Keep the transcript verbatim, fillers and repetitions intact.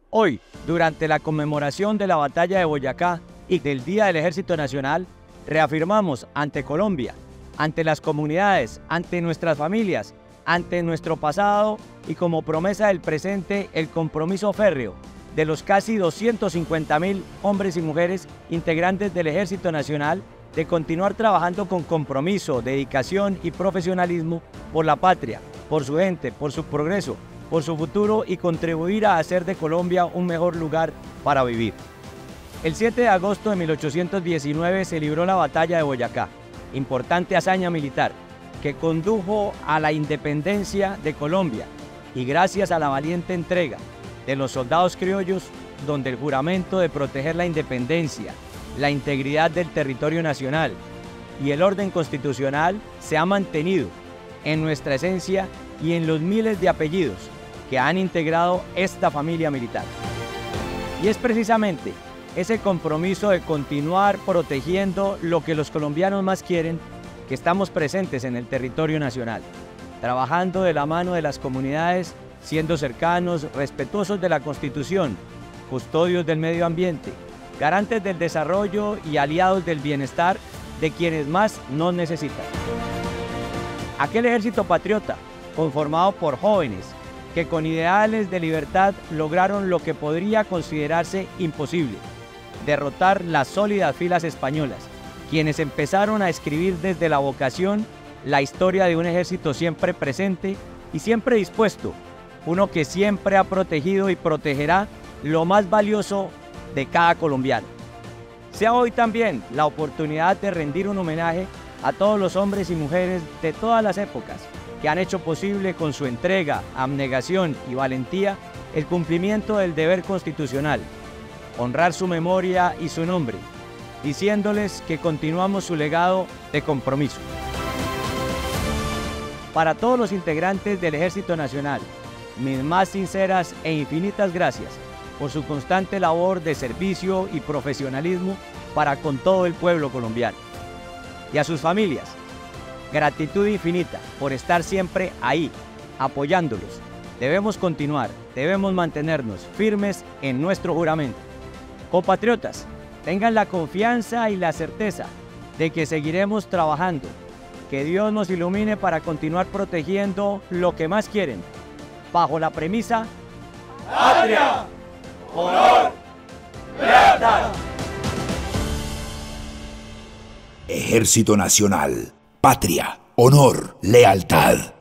Hoy, durante la conmemoración de la Batalla de Boyacá y del Día del Ejército Nacional, reafirmamos ante Colombia, ante las comunidades, ante nuestras familias, ante nuestro pasado y como promesa del presente el compromiso férreo de los casi doscientos cincuenta mil hombres y mujeres integrantes del Ejército Nacional de continuar trabajando con compromiso, dedicación y profesionalismo por la patria, por su gente, por su progreso, por su futuro y contribuir a hacer de Colombia un mejor lugar para vivir. El siete de agosto de mil ochocientos diecinueve se libró la Batalla de Boyacá, importante hazaña militar que condujo a la independencia de Colombia y gracias a la valiente entrega de los soldados criollos, donde el juramento de proteger la independencia, la integridad del territorio nacional y el orden constitucional se ha mantenido en nuestra esencia y en los miles de apellidos que han integrado esta familia militar. Y es precisamente ese compromiso de continuar protegiendo lo que los colombianos más quieren que estamos presentes en el territorio nacional, trabajando de la mano de las comunidades, siendo cercanos, respetuosos de la Constitución, custodios del medio ambiente, garantes del desarrollo y aliados del bienestar de quienes más nos necesitan. Aquel ejército patriota, conformado por jóvenes que con ideales de libertad lograron lo que podría considerarse imposible, derrotar las sólidas filas españolas, quienes empezaron a escribir desde la vocación la historia de un ejército siempre presente y siempre dispuesto, uno que siempre ha protegido y protegerá lo más valioso de cada colombiano. Sea hoy también la oportunidad de rendir un homenaje a todos los hombres y mujeres de todas las épocas que han hecho posible con su entrega, abnegación y valentía el cumplimiento del deber constitucional, honrar su memoria y su nombre, diciéndoles que continuamos su legado de compromiso. Para todos los integrantes del Ejército Nacional, mis más sinceras e infinitas gracias por su constante labor de servicio y profesionalismo para con todo el pueblo colombiano. Y a sus familias, gratitud infinita por estar siempre ahí, apoyándolos. Debemos continuar, debemos mantenernos firmes en nuestro juramento. Compatriotas, tengan la confianza y la certeza de que seguiremos trabajando. Que Dios nos ilumine para continuar protegiendo lo que más quieren, bajo la premisa ¡Patria! ¡Honor! ¡Lealtad! Ejército Nacional. Patria, honor, lealtad.